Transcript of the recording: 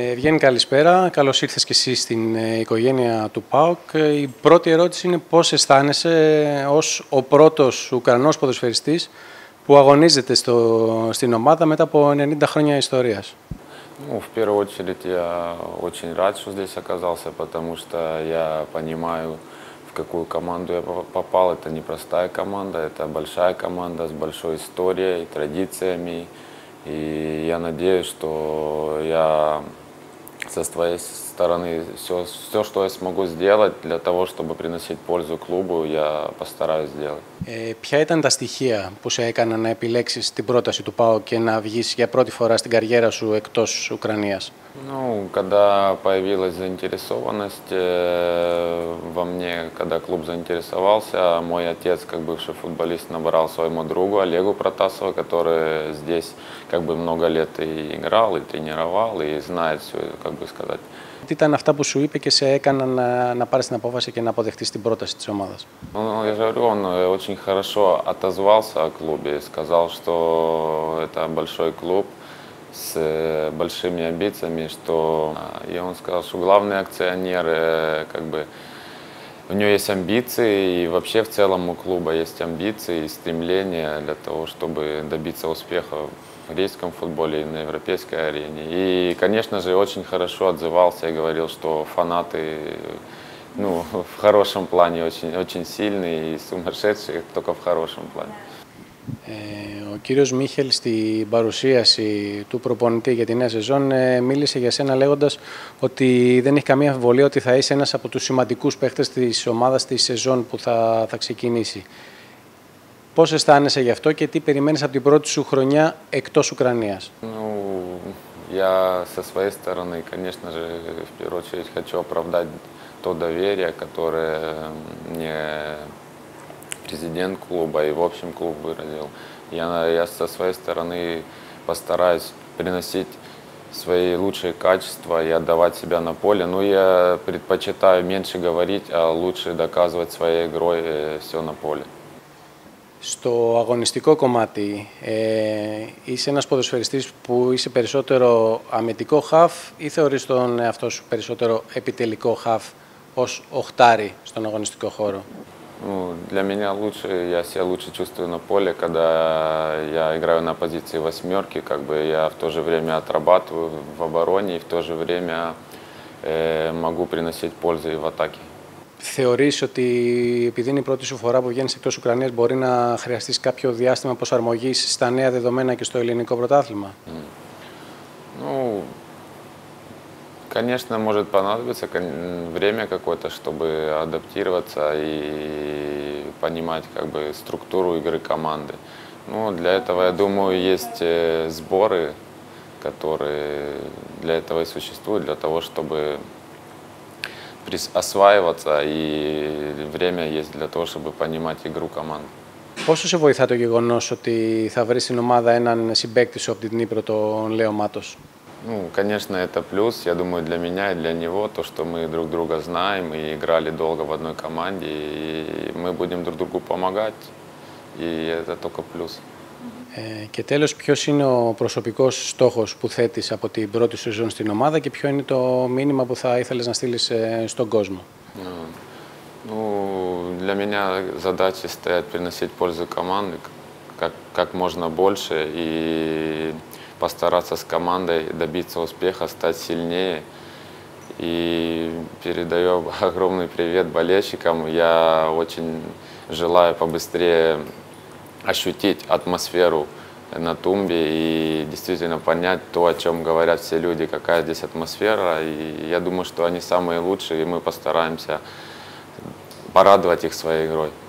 Ευγένη, καλησπέρα. Καλώς ήρθες και εσύ στην οικογένεια του ΠΑΟΚ. Η πρώτη ερώτηση είναι πώς αισθάνεσαι ως ο πρώτος Ουκρανός ποδοσφαιριστής που αγωνίζεται στην ομάδα μετά από 90 χρόνια ιστορίας. Ну, в первую очередь я очень рад, что здесь оказался, потому что я понимаю, в какую команду я попал. Это непростая команда, это большая команда с большой историей, традициями. И я надеюсь, что я со своей стороны все, что я смогу сделать для того, чтобы приносить пользу клубу, я постараюсь сделать. Ποια ήταν τα стихия που σε έκαναν να επιλέξεις την πρόταση του ΠΑΟΚ και να βγεις για πρώτη φορά στην καριέρα σου εκτός Ουκρανίας? Ну, когда появилась заинтересованность во мне, когда клуб заинтересовался, мой отец, как бывший футболист, набрал своему другу Олегу Протасову, который здесь как бы много лет и играл, и тренировал, и знает все, как бы сказать. Τι ήταν αυτά που σου είπε και σε έκαναν να πάρεις την απόφαση και να αποδεχτείς την πρόταση της ομάδας? Ну, я же говорю, он очень хорошо отозвался о клубе, сказал, что это большой клуб с большими амбициями, что и он сказал, что главный акционер, как бы, у него есть амбиции, и вообще в целом у клуба есть амбиции и стремления для того, чтобы добиться успеха в корейском футболе и на европейской арене. И, конечно же, очень хорошо отзывался и говорил, что фанаты, ну, в хорошем плане очень, очень сильные и сумасшедшие, только в хорошем плане. Ο κύριος Μίχελ στην παρουσίαση του προπονητή για τη νέα σεζόν μίλησε για σένα λέγοντας ότι δεν έχει καμία αμφιβολία ότι θα είσαι ένας από τους σημαντικούς παίχτες της ομάδας στη σεζόν που θα ξεκινήσει. Πώς αισθάνεσαι γι' αυτό και τι περιμένεις από την πρώτη σου χρονιά εκτός Ουκρανίας? Ну, я со своей стороны, конечно же, в первую очередь хочу оправдать то доверие, которое мне президент клуба и в общем клуб выразил. Я со своей стороны постараюсь приносить свои лучшие качества и отдавать себя на поле. Но я предпочитаю меньше говорить, а лучше доказывать своей игрой все на поле. Στο αγωνιστικό κομμάτι, είσαι ένας ποδοσφαιριστής που είσαι περισσότερο αμυντικό χαφ ή θεωρείς τον εαυτό σου περισσότερο επιτελικό χαφ ως οχτάρι στον αγωνιστικό χώρο? Ну, для меня лучше, я себя лучше чувствую на поле, когда я играю на позиции восьмерки, как бы я в то же время отрабатываю в обороне и в то же время могу приносить пользу и в атаке. Θεωρείς ότι επειδή είναι η πρώτη σου φορά που βγαίνεις εκτός Ουκρανίας μπορεί να χρειαστείς κάποιο διάστημα προσαρμογής στα νέα δεδομένα και στο ελληνικό πρωτάθλημα? Ну, конечно, может понадобиться время какое-то, чтобы адаптироваться и понимать как бы структуру игры команды. Ну, для этого, я думаю, есть сборы, которые для этого и существуют, для того, чтобы осваиваться, и время есть для того, чтобы понимать игру команды. Πόσο σε βοηθά το γεγονός ότι θα βρεις στην ομάδα έναν συμπαίκτη σου από την Νύπρο, τον Λέο Μάτος? Ну, конечно, это плюс, я думаю, для меня и для него, то, что мы друг друга знаем и играли долго в одной команде, и мы будем друг другу помогать, и это только плюс. Και τέλος, ποιος είναι ο προσωπικός στόχος που θέτεις από την πρώτη σου σεζόν στην ομάδα και ποιο είναι το μήνυμα που θα ήθελες να στείλεις στον κόσμο? Ну, для меня задача стоит приносить пользу команде как можно больше и постараться с командой добиться успеха, стать сильнее. И передаю огромный привет болельщикам. Я очень желаю побыстрее ощутить атмосферу на тумбе и действительно понять то, о чем говорят все люди, какая здесь атмосфера. И я думаю, что они самые лучшие, и мы постараемся порадовать их своей игрой.